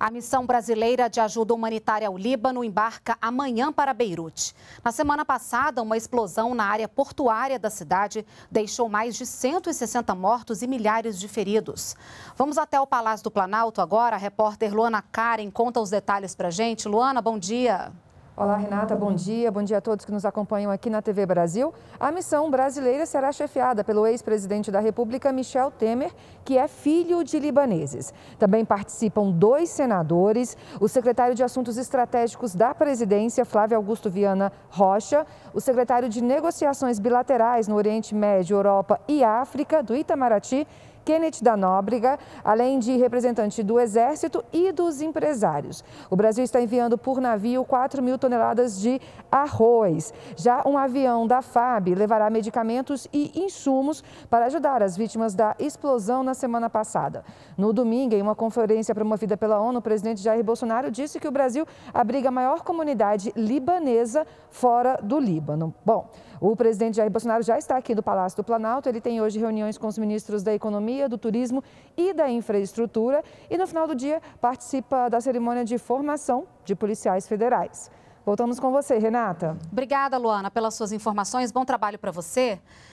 A missão brasileira de ajuda humanitária ao Líbano embarca amanhã para Beirute. Na semana passada, uma explosão na área portuária da cidade deixou mais de 160 mortos e milhares de feridos. Vamos até o Palácio do Planalto agora. A repórter Luana Karen conta os detalhes para a gente. Luana, bom dia. Olá, Renata, bom dia a todos que nos acompanham aqui na TV Brasil. A missão brasileira será chefiada pelo ex-presidente da República, Michel Temer, que é filho de libaneses. Também participam 2 senadores, o secretário de Assuntos Estratégicos da Presidência, Flávio Augusto Viana Rocha, o secretário de Negociações Bilaterais no Oriente Médio, Europa e África, do Itamaraty, Kenneth da Nóbrega, além de representante do Exército e dos empresários. O Brasil está enviando por navio 4.000 toneladas de arroz. Já um avião da FAB levará medicamentos e insumos para ajudar as vítimas da explosão na semana passada. No domingo, em uma conferência promovida pela ONU, o presidente Jair Bolsonaro disse que o Brasil abriga a maior comunidade libanesa fora do Líbano. Bom, o presidente Jair Bolsonaro já está aqui no Palácio do Planalto. Ele tem hoje reuniões com os ministros da Economia, do Turismo e da Infraestrutura e no final do dia participa da cerimônia de formação de policiais federais. Voltamos com você, Renata. Obrigada, Luana, pelas suas informações. Bom trabalho para você.